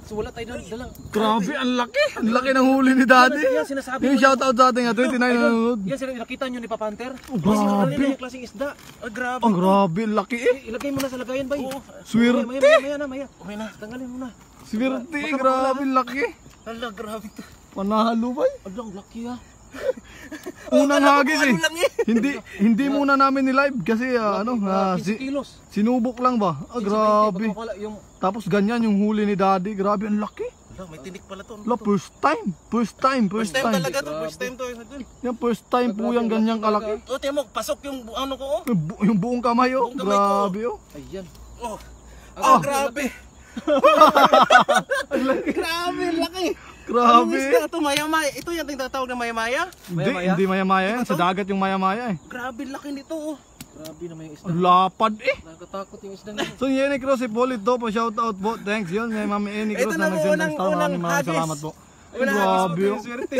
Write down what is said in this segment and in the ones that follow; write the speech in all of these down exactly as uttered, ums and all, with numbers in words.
So wala tayo dalang. Grabe, ang laki. Ang laki ng huli ni Daddy. Yung shoutout sa ating twenty-nine nanonood. Yan sila nakita nyo ni Papa Hunter. Oh, grabe. Ano yung klaseng isda? Ah, grabe. Ang grabe, laki eh. Ilagay mo na sa lagayan, bay. Swerte. Maya, maya, maya na, maya. Okay na, tanggalin mo na. Swerte, grabe, laki. Hala, grabe to. Panalo bay. Ang laki ah. Unang hagis eh. Hindi hindi muna namin ni-live kasi uh, ano, uh, si, sinubok lang ba? Ah, grabe. Tapos ganyan yung huli ni Daddy. Grabe, ang laki. May tinik pala to. La, first time. First time, first time. First time talaga to, first time to. Yung first time po yung ganyang kalaki. Oh, tiyan mo, pasok yung ano ko oh. Yung, bu yung buong kamay oh. Grabe oh. Ayan. Oh. Oh, grabe. Grabe, laki. Grabe. Ito maya-maya. Ito yung tinatawag na maya-maya? Hindi, hindi maya-maya yan. Sa dagat yung maya-maya eh. Grabe, laki nito oh. Grabe naman yung isda. Lapad eh. Nakakatakot yung isda nito. So Yenny Cross, si Paul ito po. Shoutout po. Thanks yun. May Mami Yenny Cross na nagsend ng star. Maraming maraming salamat po. Grabe oh. Swerte.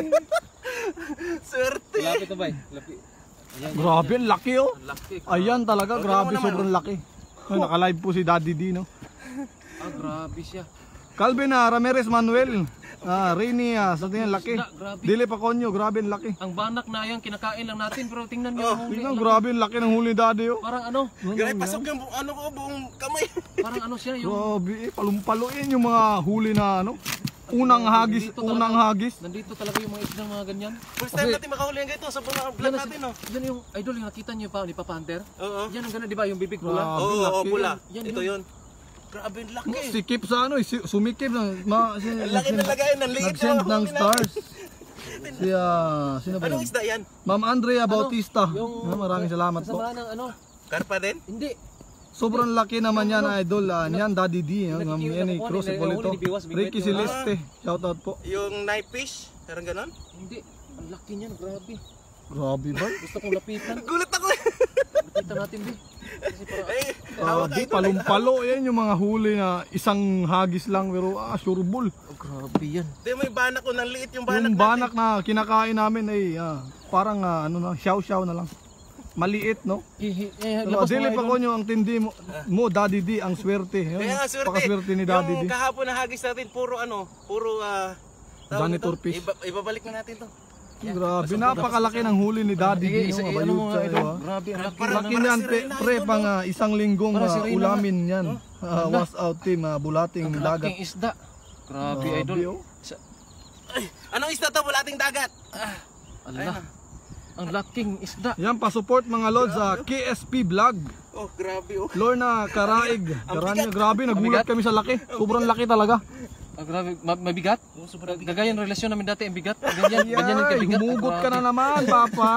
Swerte. Lapit to bay. Lapit. Grabe, laki oh. Ayan talaga, grabe, sobrang laki. Naka-live po si Daddy D, no? Ah, grabe siya. Calvin uh, Ramirez Manuel, ah, Rini, uh, sa tingin laki. Dili Paconyo, grabe ang laki. Ang banak na yan, kinakain lang natin, pero tingnan nyo ang huli. Tingnan, grabe ang laki ng huli Daddy, oh. Parang ano? Grabe, pasok yung ano ko, buong kamay. Parang ano siya yung... Grabe eh, palumpaluin yung mga huli na ano. Unang hagis, unang hagis. Nandito talaga yung mga isdang mga ganyan. First time natin makahuli yan ganito sa mga vlog natin, no? Yan yung idol yung nakita nyo pa ni Papa Hunter. Oo. Yan ang gano'n, di ba? Yung bibig pula. Oo, oo, pula. Yan, ito yun. Grabe, laki. Sikip sa ano, sumikip na. Si, laki na lagayan, ng liit. Nag-send ng stars. Si, uh, sino ba yun? Anong isda yan? Ma'am Andrea Bautista. Yung, maraming salamat po. Kasama ng ano? Karpa din? Hindi. Sobrang laki naman yan, idol. Uh, yan, Daddy D. Ma'am Yenny Cross, si Polito. Ricky Celeste, shoutout po. Yung knife fish, parang ganon? Hindi. Ang laki niyan, grabe. Grabe ba? Gusto kong lapitan. Gulat ako. Lapitan natin, di. Kasi para... Grabe, palumpalo. Yan yung mga huli na isang hagis lang, pero ah, sureball. Oh, grabe yan. Di may banak ko, ng liit yung banak Yung banak na kinakain namin ay ah, parang ah, ano na, shaw-shaw na lang. Maliit, no? So, Dili Paconyo, ang tindi mo, mo, Daddy D, ang swerte. Kaya nga, swerte. Pakaswerte ni Daddy D. Yung kahapon na hagis natin, puro ano, puro uh, janitor fish. Iba, ibabalik na natin to. Grabe, napakalaki ng huli ni Daddy D. Isa, No? ano mo nga ito? Ah. Grabe, ang laki. Laki niyan, pre, pang uh, isang linggong uh, ulamin yan. Uh, was out team, uh, bulating ang dagat. laking isda. Grabe, idol. Ay, anong isda to? Bulating dagat. Ah, Allah. Ang laking isda. Yan, pa-support mga lods sa uh, K S P Vlog. Oh, grabe oh. Lorna Karaig. Karanya, grabe, nagulat kami sa laki. Sobrang laki talaga. Ah, grabe, mabigat? Oh, gagaya ng relasyon namin dati, ang bigat. Ganyan, ganyan yung Ay, kabigat. humugot ka na naman, Papa.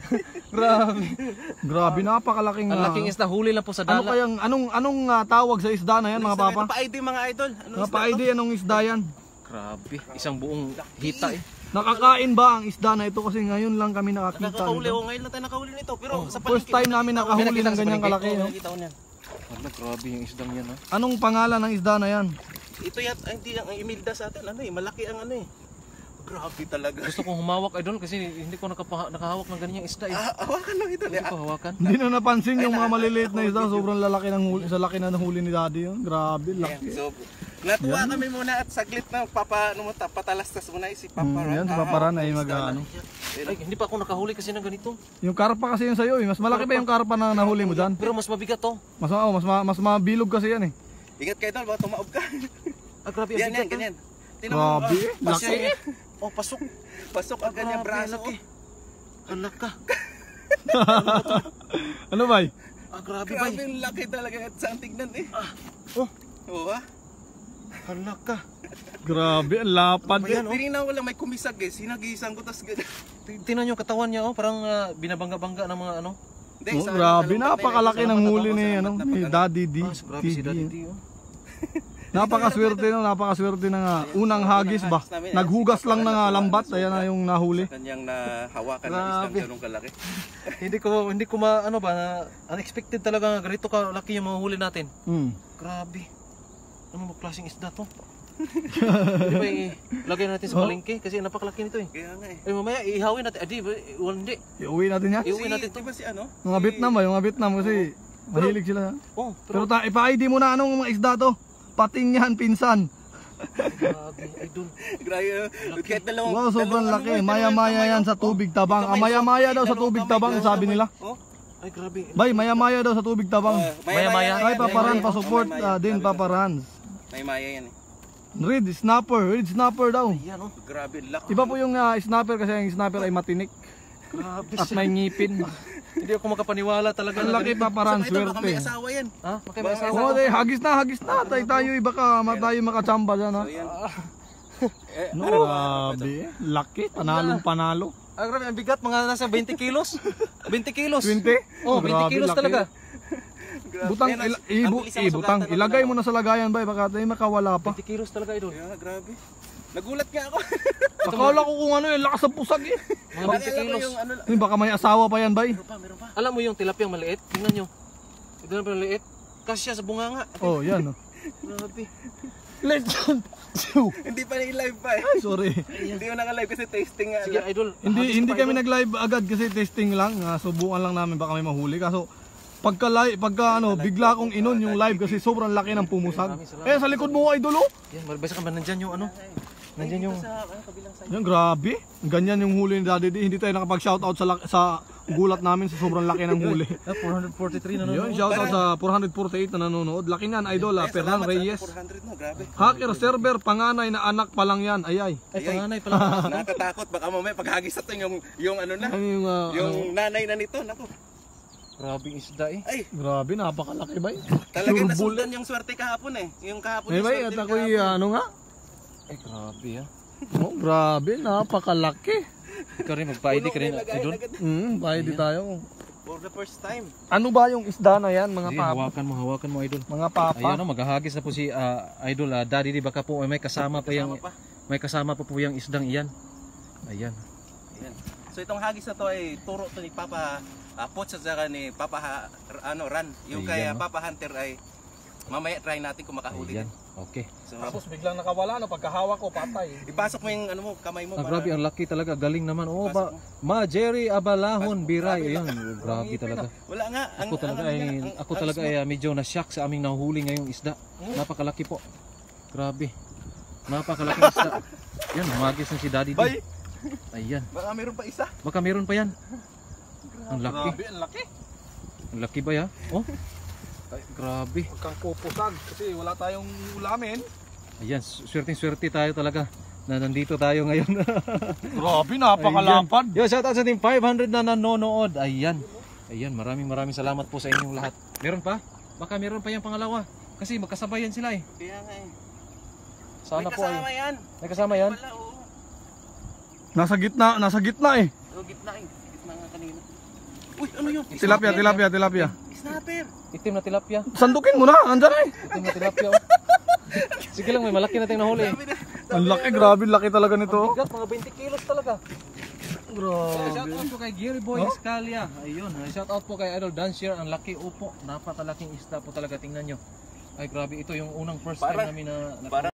Grabe. Grabe, napakalaking. Ang laking isda, huli lang po sa Ano dala. kayang, anong, anong uh, tawag sa isda na yan, mga Papa? Pa-I D mga idol. Anong Mga pa-I D, anong isda yan? Grabe, isang buong hita eh. Nakakain ba ang isda na ito? Kasi ngayon lang kami nakakita. Nakakahuli, nito. oh, ngayon lang tayo nakahuli nito. Pero Oh, sa first time namin nakahuli ng ganyang kalaki. No? Nakita ko niyan. Allah, grabe yung isdang yan ha. Anong pangalan ng isda na yan? Ito yan, ay, hindi ang Imelda sa atin, ano eh, malaki ang ano eh. Grabe talaga. Gusto kong humawak idol kasi hindi ko nakapa, nakahawak ng ganyang isda eh. Ah, hawakan lang ito. Gusto ko hawakan. Hindi na napansin yung mga maliliit na isda. Sobrang lalaki ng huli, sa laki na ng huli ni Daddy yun. Grabe, laki. So, natuwa kami muna at saglit na papa, ano mo, patalastas muna si Papa Mm, Ran. yan, si Papa Ran ay mag ano. Ay, hindi pa ako nakahuli kasi ng ganito. Yung karpa kasi yun sa'yo eh. Mas malaki pa yung karpa na nahuli mo dyan. Pero mas mabigat to. Mas, oh, mas, ma- mas mabilog kasi yan eh. Ingat kayo doon, baka tumaob ka. Ah, grabe ang Yan, yan, bigat. ganyan. Grabe, ah, laki. Oh, pasok. Pasok ang kanyang braso. Laki. Hala ka. Ano ba? Ah, grabe ba? Grabe ang laki talaga at saan tignan eh. Ah, oh, Oo ah. hala ka. Grabe, ang lapad. Yan, tinignan ko lang may kumisag eh. Sinagisang ko tas ganyan. Tingnan nyo yung katawan niya oh, parang ah, binabangga-bangga ng mga ano. Hindi, Oh, sa- grabe, sa- napakalaki sa- ng sa- huli sa- ni, sa- ano, sa- ni sa- Daddy D. Ah, grabe si Daddy D oh. Napakaswerte no, napakaswerte ng uh, unang hagis ba. Naghugas lang ng uh, lambat, ayan na yung nahuli. Kanyang nahawakan ng isang Grabe. ganong kalaki. hindi ko hindi ko ma ano ba, na, unexpected talaga ganito ka laki yung mga huli natin. Hmm. Grabe. Ano ba klaseng isda to? Di ba ilagay natin sa palengke kasi napakalaki nito eh. Kaya nga eh. Eh mamaya ihawin natin. Adi, wala hindi. Iuwi natin yan. Iuwi natin to. Di ba si ano? Mga Vietnam ba, yung mga Vietnam kasi mahilig sila. Oh, Pero pero ta, ipa-I D mo na anong mga isda to. Pating yan, pinsan. Grabe, idol. Grabe. Kahit dalawang... Wow, sobrang dalawang laki. ano, may Maya-maya dalawang yan kamay, sa oh. tubig tabang. Ah, Kamay, maya-maya daw sa dalawang tubig kamay, tabang, dalawang sabi kamay. nila. Oh. Ay, grabe. Bay, maya-maya daw sa tubig tabang. Oh, Maya-maya. Ay, paparan, maya-maya. pa-support Oh, maya-maya. ah, din, Sabi ko. paparan. May maya yan eh. Red snapper, red snapper daw. Yan, oh. Grabe, laki. Iba po yung ah, snapper kasi yung snapper ay matinik Grabe. at may ngipin. Hindi ako makapaniwala talaga. Ang na laki ganito. paparan, Ito, baka may swerte. asawa yan. Ha? Bakit may Baka asawa? Oo, eh, hagis na, hagis na. Tayo tayo, iba ka, tayo makachamba dyan ha. So yan. Eh, No, ano ba? grabe. Laki, panalong panalo. Ah, grabe, ang bigat, mga nasa twenty kilos. twenty kilos. twenty? Oh, twenty Grabe, kilos laki. talaga. Grabe. Butang, Yan, ila, ang ibu, bilis ang ibutang, sugatan, ilagay ano? mo na sa lagayan ba, baka tayo makawala pa. twenty kilos talaga, idol. Yeah, grabe. Nagulat nga ako. Akala ko kung ano yung lakas ng pusag eh. Mga twenty Nakita ko kilos. yung ano. Hindi, baka may asawa pa yan, bay. Meron pa, meron pa. Alam mo yung tilapia maliit? Tingnan nyo. Tingnan pa maliit. Kasi siya sa bunganga. Oh, yan. Oh. Grabe. Legend. Hindi pa na-live pa eh. Ay, sorry. Hindi ko naka-live kasi tasting nga. Sige, idol. Hindi Hagis hindi pa, kami idol. nag-live agad kasi testing lang. Ah, subukan lang namin baka may mahuli. Kaso pagka live, pagka ano, bigla akong inon yung live kasi sobrang laki ng pumusag. Eh sa likod mo idol oh. Yan, malabasa ka ba? Nandyan yung ano? Nandyan yung... Sa ano, kabilang side. Yan grabe. Ganyan yung huli ni Daddy D. Hindi tayo nakapag-shoutout sa laki- sa gulat namin sa sobrang laki ng huli. Ah, four forty-three na Yun, nanonood. shoutout sa four forty-eight na nanonood. Laki niyan idol ah, Eh, Fernan salamat sa Reyes. four hundred no, grabe. Hacker server, panganay na anak pa lang yan. Ay ay. Ay, panganay pala. Nakakatakot baka mamaya paghagis natin yung yung ano na. Ano yung, ah, Yung nanay na nito, nako. Grabe isda eh. Ay, grabe, napakalaki ba? talagang Sure bull. nasundan yung swerte kahapon eh. Yung kahapon Eh yung bay, swerte at ako'y kahapon. ano nga? Ay, grabe ah. Oh, grabe, napakalaki. Ikaw rin, magpa-I D ka rin, Puno nilagay idol. agad. Hmm, pwede tayo. For the first time. Ano ba yung isda na yan, mga Sige, papa? hawakan mo, hawakan mo, idol. Mga papa? Ayan o, maghahagis na po si ah, idol. ah, Daddy di baka po ay may kasama pa yung... Kasama pa. May kasama pa po yung isdang iyan. Ayan. Ayan. So itong hagis na to ay turo to ni Papa uh, Pots at saka ni Papa ha, ano Ran. Yung kay Ayan, uh, no? Papa Hunter ay mamaya try natin kung makahuli Ayan. din. Okay. So Tapos biglang nakawala, no? Pagkahawak ko, patay. ipasok mo yung ano mo, kamay mo Ah, grabe, ang laki talaga. Galing naman. Oh, ba, Ma Jerry Abalahon Biray. Ayan, grabe talaga. wala nga. Ang, Ako talaga ang- ay ang- ako ang- talaga ay ah, medyo na-shock sa aming nahuli ngayong isda. Napakalaki po. Grabe. Napakalaki isda. Yan, humagis na si Daddy D. Bay! Ayan. Baka meron pa isa. Baka meron pa yan. Ang laki. Grabe, ang laki. Ang laki ba ya? Oh. Ay, grabe. Huwag kang pupusag kasi wala tayong ulamin. Ayan, swerteng-swerte tayo talaga na nandito tayo ngayon. Grabe, napakalapad. Yo, shout out sa team five hundred na nanonood. Ayan. Ayan, maraming maraming salamat po sa inyong lahat. Meron pa? Baka meron pa yung pangalawa. Kasi magkasabayan sila eh. Kaya nga eh. Sana May po kasama ay. yan. May kasama yan? Wala, oo. Nasa gitna, nasa gitna eh. Oh, gitna eh. Gitna nga kanina. Uy, ano yun? Tilapia, tilapia, tilapia. Snapper. Itim na tilapia. Sandukin mo na, andyan eh. Itim na tilapia. Oh. Sige lang, may malaki na tayong nahuli. Sabi na. Ang laki, grabe, laki talaga nito. oh. Bigat, mga twenty kilos talaga. Grabe. Shout out po kay Gary Boy Escalia. Ayun, shout out po kay Idol Dancier. Ang laki upo. Napakalaking isda po talaga, tingnan nyo. Ay grabe, ito yung unang first time Para- namin na, na para-